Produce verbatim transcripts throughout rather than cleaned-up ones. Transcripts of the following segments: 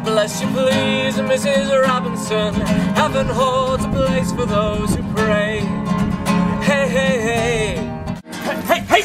God bless you please, Missus Robinson. Heaven holds a place for those who pray. Hey, hey, hey. Hey, hey, hey!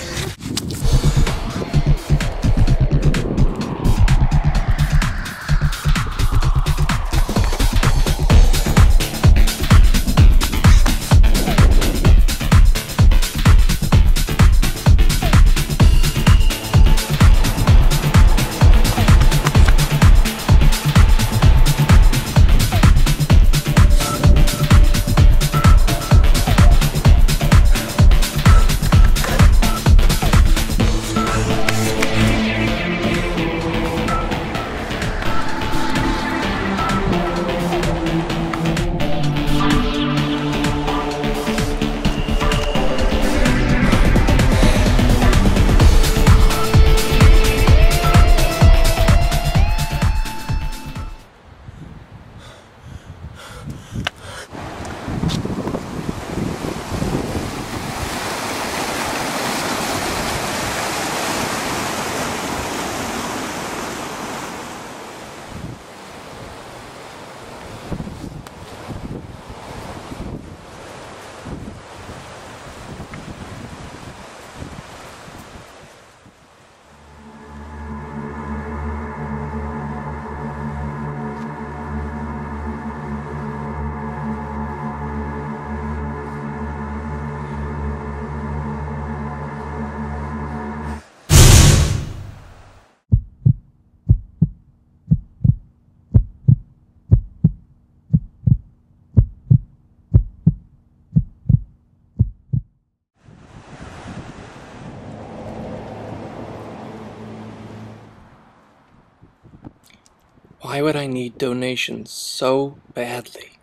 Why would I need donations so badly?